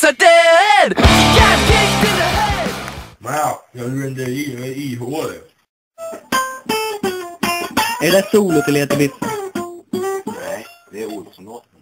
I did. Got kicked in the head. Wow, jag är inte i håret. Är det solo till Eterbiss? Nej, det är Olsson.